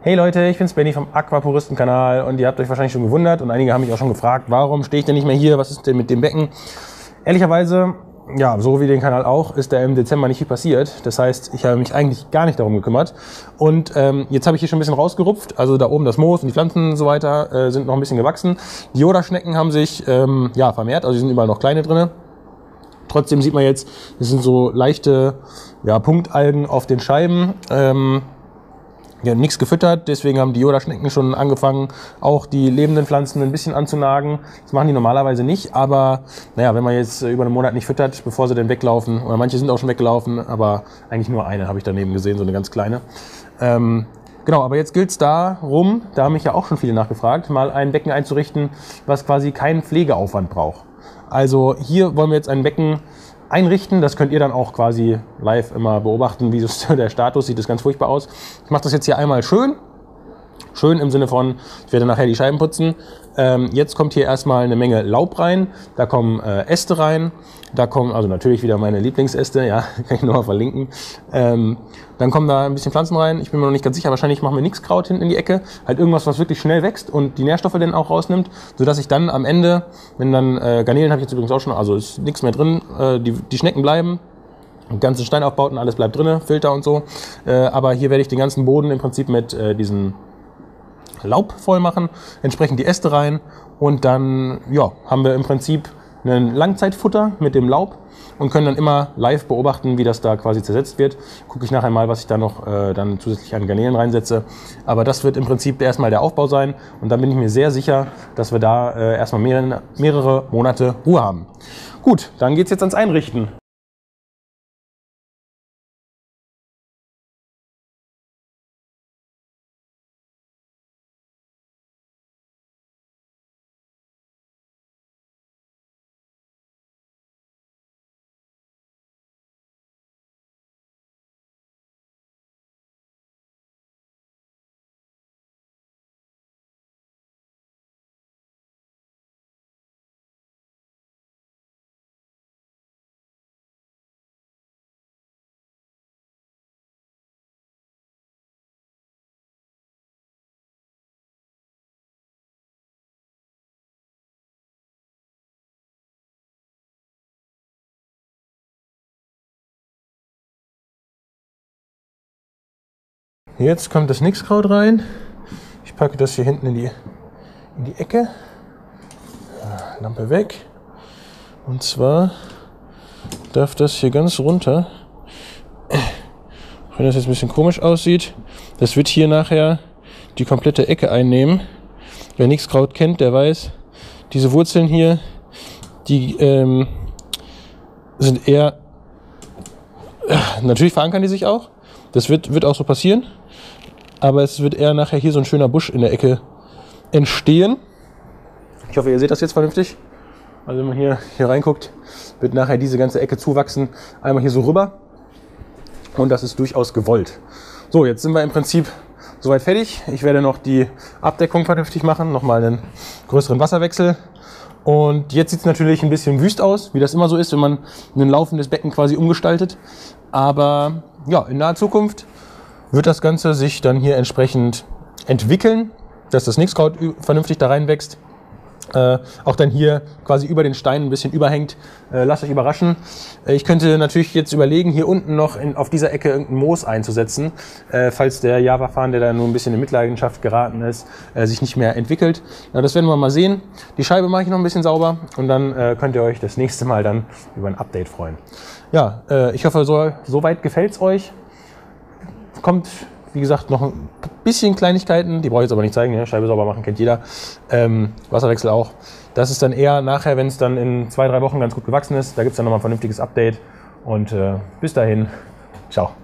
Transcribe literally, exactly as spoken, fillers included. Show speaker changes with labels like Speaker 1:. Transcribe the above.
Speaker 1: Hey Leute, ich bin's Benny vom Aquapuristen-Kanal und ihr habt euch wahrscheinlich schon gewundert und einige haben mich auch schon gefragt, warum stehe ich denn nicht mehr hier, was ist denn mit dem Becken? Ehrlicherweise, ja, so wie den Kanal auch, ist da im Dezember nicht viel passiert. Das heißt, ich habe mich eigentlich gar nicht darum gekümmert. Und ähm, jetzt habe ich hier schon ein bisschen rausgerupft, also da oben das Moos und die Pflanzen und so weiter äh, sind noch ein bisschen gewachsen. Die Yoda-Schnecken haben sich ähm, ja, vermehrt, also die sind überall noch kleine drinne. Trotzdem sieht man jetzt, es sind so leichte ja, Punktalgen auf den Scheiben. Ähm, Ja, nichts gefüttert, deswegen haben die Yoda-Schnecken schon angefangen, auch die lebenden Pflanzen ein bisschen anzunagen. Das machen die normalerweise nicht, aber naja, wenn man jetzt über einen Monat nicht füttert, bevor sie dann weglaufen, oder manche sind auch schon weggelaufen, aber eigentlich nur eine habe ich daneben gesehen, so eine ganz kleine. Ähm, genau, aber jetzt gilt es darum, da haben mich ja auch schon viele nachgefragt, mal ein Becken einzurichten, was quasi keinen Pflegeaufwand braucht. Also hier wollen wir jetzt ein Becken einrichten. Das könnt ihr dann auch quasi live immer beobachten, wie der Status sieht. Das ganz furchtbar aus. Ich mache das jetzt hier einmal schön. Schön im Sinne von, ich werde nachher die Scheiben putzen. Ähm, jetzt kommt hier erstmal eine Menge Laub rein. Da kommen äh, Äste rein. Da kommen, also natürlich wieder meine Lieblingsäste, ja, kann ich nochmal verlinken. Ähm, dann kommen da ein bisschen Pflanzen rein. Ich bin mir noch nicht ganz sicher, wahrscheinlich machen wir Nixkraut hinten in die Ecke. Halt irgendwas, was wirklich schnell wächst und die Nährstoffe dann auch rausnimmt, sodass ich dann am Ende, wenn dann äh, Garnelen habe ich jetzt übrigens auch schon, also ist nichts mehr drin, äh, die, die Schnecken bleiben. Ganze Steinaufbauten, alles bleibt drin, Filter und so. Äh, aber hier werde ich den ganzen Boden im Prinzip mit äh, diesen Laub voll machen, entsprechend die Äste rein und dann ja, haben wir im Prinzip ein Langzeitfutter mit dem Laub und können dann immer live beobachten, wie das da quasi zersetzt wird. Gucke ich nachher mal, was ich da noch äh, dann zusätzlich an Garnelen reinsetze. Aber das wird im Prinzip erstmal der Aufbau sein und dann bin ich mir sehr sicher, dass wir da äh, erstmal mehrere, mehrere Monate Ruhe haben. Gut, dann geht es jetzt ans Einrichten. Jetzt kommt das Nixkraut rein. Ich packe das hier hinten in die, in die Ecke. Lampe weg. Und zwar darf das hier ganz runter, auch wenn das jetzt ein bisschen komisch aussieht, das wird hier nachher die komplette Ecke einnehmen. Wer Nixkraut kennt, der weiß, diese Wurzeln hier, die ähm, sind eher, natürlich verankern die sich auch. Das wird, wird auch so passieren. Aber es wird eher nachher hier so ein schöner Busch in der Ecke entstehen. Ich hoffe, ihr seht das jetzt vernünftig. Also wenn man hier, hier reinguckt, wird nachher diese ganze Ecke zuwachsen. Einmal hier so rüber. Und das ist durchaus gewollt. So, jetzt sind wir im Prinzip soweit fertig. Ich werde noch die Abdeckung vernünftig machen. Nochmal einen größeren Wasserwechsel. Und jetzt sieht es natürlich ein bisschen wüst aus, wie das immer so ist, wenn man ein laufendes Becken quasi umgestaltet. Aber ja, in naher Zukunft wird das Ganze sich dann hier entsprechend entwickeln, dass das Nixkraut vernünftig da reinwächst. Äh, auch dann hier quasi über den Steinen ein bisschen überhängt. Äh, lasst euch überraschen. Äh, ich könnte natürlich jetzt überlegen, hier unten noch in, auf dieser Ecke irgendein Moos einzusetzen, äh, falls der Java-Farn, der da nur ein bisschen in Mitleidenschaft geraten ist, äh, sich nicht mehr entwickelt. Na, das werden wir mal sehen. Die Scheibe mache ich noch ein bisschen sauber und dann äh, könnt ihr euch das nächste Mal dann über ein Update freuen. Ja, äh, ich hoffe, so, soweit gefällt es euch. Kommt, wie gesagt, noch ein bisschen Kleinigkeiten, die brauche ich jetzt aber nicht zeigen, ja? Scheibe sauber machen kennt jeder, ähm, Wasserwechsel auch. Das ist dann eher nachher, wenn es dann in zwei, drei Wochen ganz gut gewachsen ist, da gibt es dann nochmal ein vernünftiges Update und äh, bis dahin, ciao.